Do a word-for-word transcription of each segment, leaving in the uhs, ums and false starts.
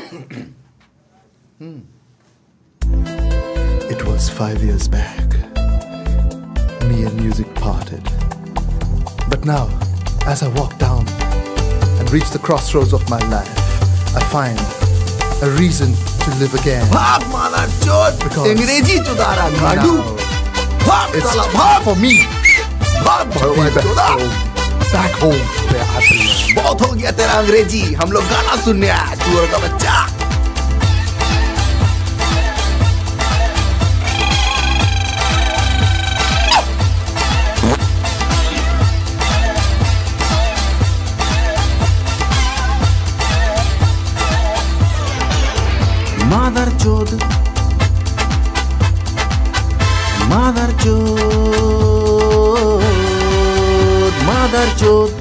hmm. It was five years back. Me and music parted. But now, as I walk down and reach the crossroads of my life, I find a reason to live again. भाग माना चोट, अंग्रेजी चुदारा गाड़ू, भाग साला भाग for me. भाग भगवान चुदा, back home where I belong. बहुत हो गया तेरा अंग्रेजी, हम लोग गाना सुनने आए, सुअर का बच्चा. Mother chod, mother chod, mother chod.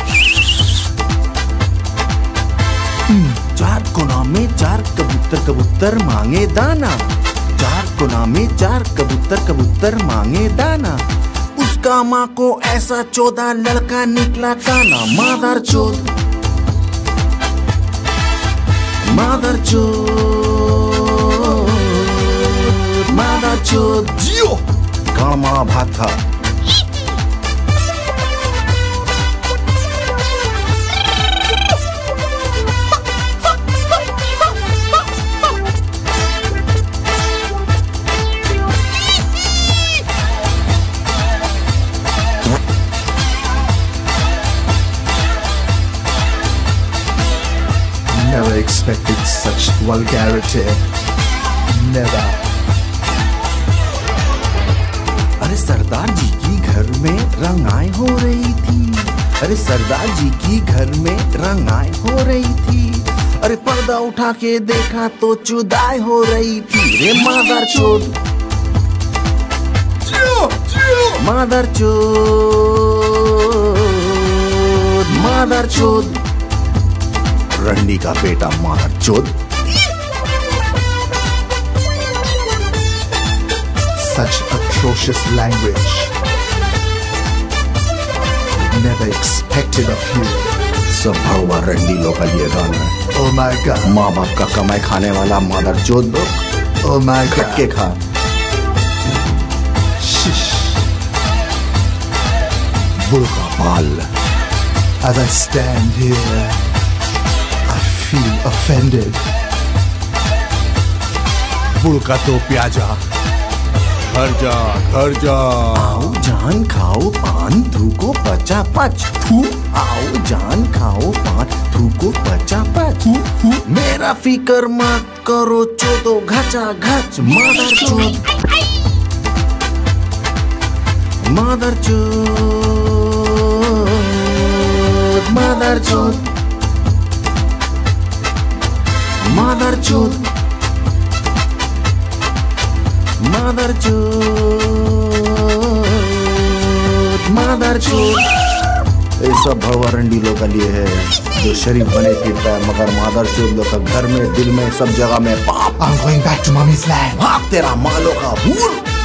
चार कोना में चार कबूतर कबूतर मांगे दाना, चार कोना में चार कबूतर कबूतर मांगे दाना. उसका माँ को ऐसा चौदह लड़का निकला काना. मदर चोद, मदर चोद, मदर चोद. जियो कामा भाथा. Never expected such vulgarity. Never. अरे सरदार जी की घर में रंगाई हो रही थी. अरे सरदार जी की घर में रंगाई हो रही थी. अरे पर्दा उठा के देखा तो चुदाई हो रही थी. रे मदर चोद, मदर चोद, मदर चोद. रंडी का बेटा मदर चोद. Such atrocious language. Never expected of you. सब भगवा रंडी लोग का लिए गाना है. Oh my God. माँ बाप का कमाई खाने वाला मदर चोद लोग. Oh my God. खट के खा. Shish. बुढ़का बाल. As I stand here, I feel offended. बुढ़का तो प्याजा. घर जा, घर जा. आओ जान खाओ पान, थूको पचा पच. थू. आओ जान खाओ पान, थूको पचा पच. मेरा फिकर मत करो चोदो घचा घच. मदर चोद, मदर चोद, मदर चोद, मदर चोद, मदर चोद, मदर चोद. ये सब भगवा रंडी लोग का लिए है जो शरीफ बने फिरता है, मगर मदर चोद लोग का घर में, दिल में, सब जगह में बाप. I'm going back to mommy's land. भाग तेरा मालो का भूल.